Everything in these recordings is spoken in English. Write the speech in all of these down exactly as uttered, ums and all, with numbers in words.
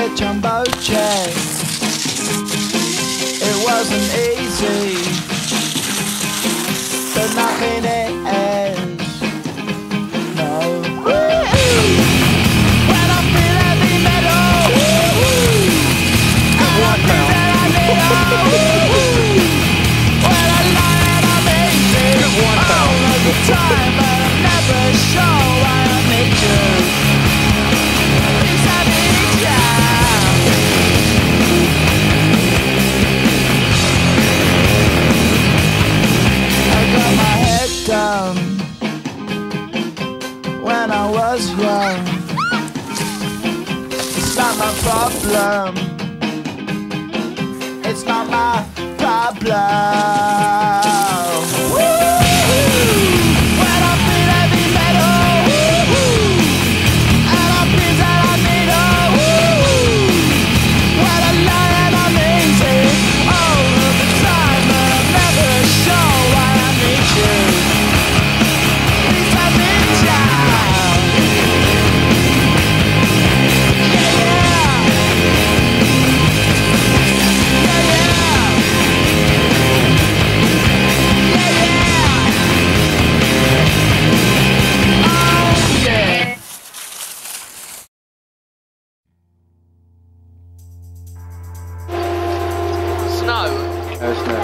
a jumbo jet. It wasn't easy, but nothing is. No. When I feel heavy metal, and I feel that I need a when I lie and I'm easy all of the time, but I'm never sure why I need you. Please I need you. I got my head down when I was young. It's not my problem. It's not my problem. When I feel heavy metal, and I feel that I need a when I lie and I'm easy all of the time, but I'm never sure why I need you. Please I need you. Yeah, yeah. Yeah, yeah. Yeah, yeah. Oh, yeah. Snow. No snow.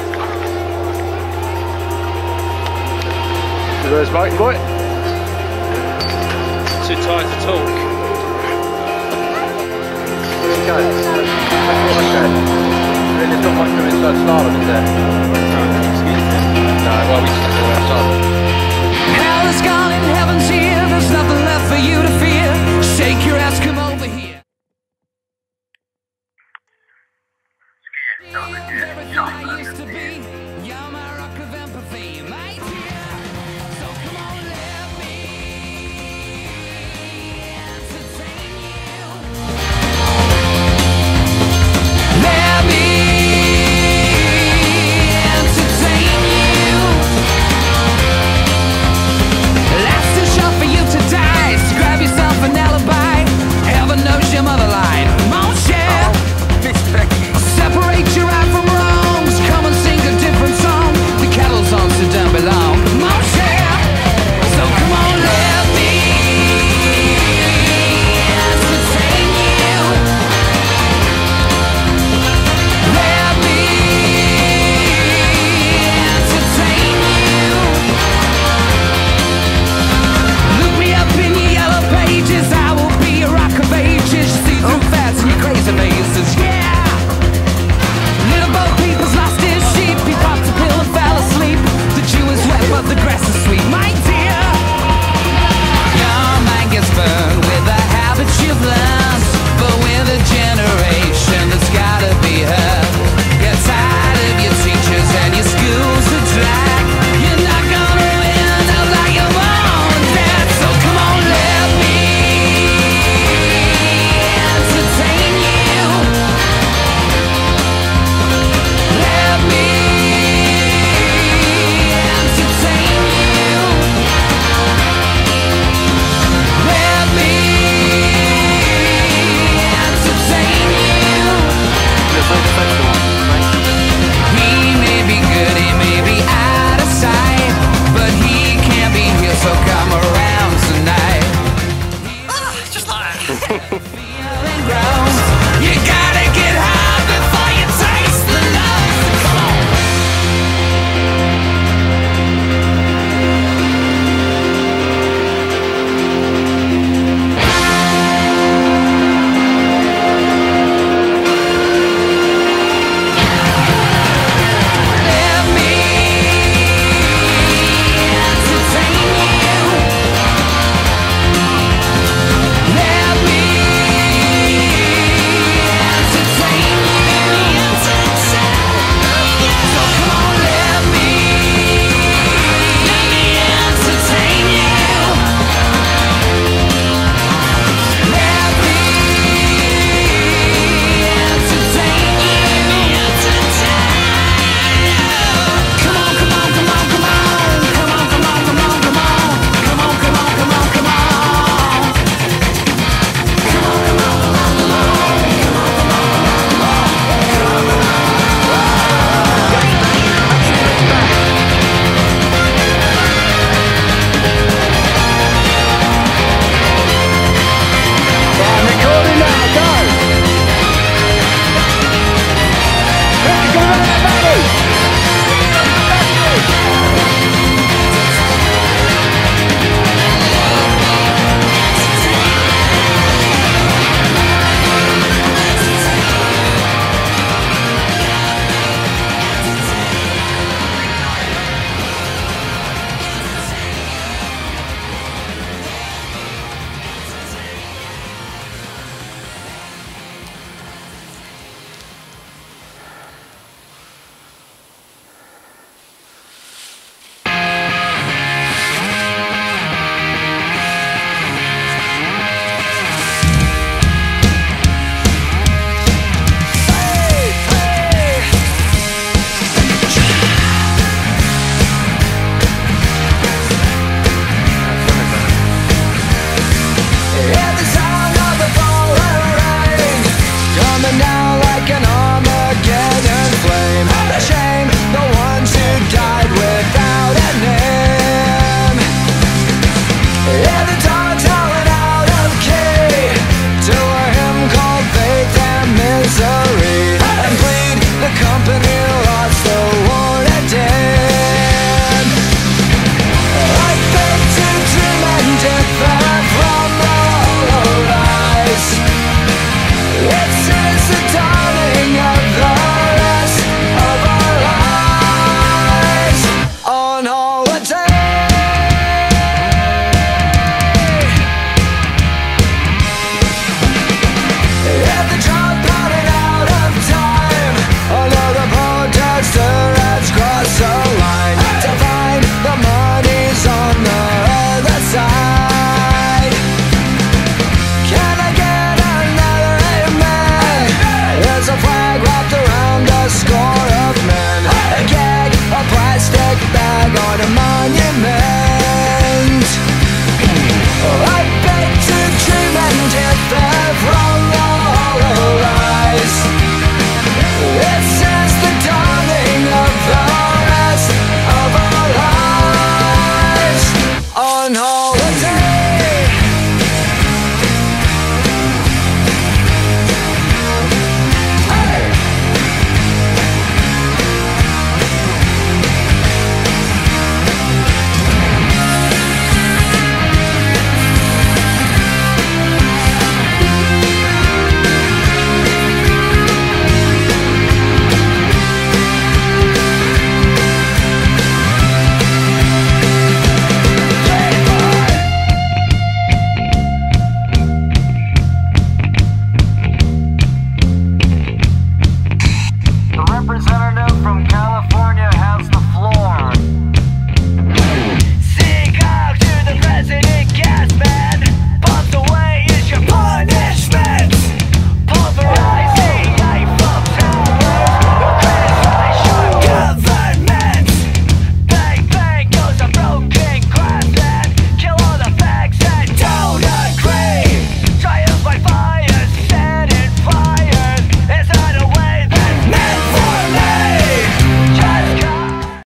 Where's Martin boy? Too tired to talk. Where's he going? That's what I said. There's not much of inside slalom, is there? No, well, we just do outside. Hell is gone in hell.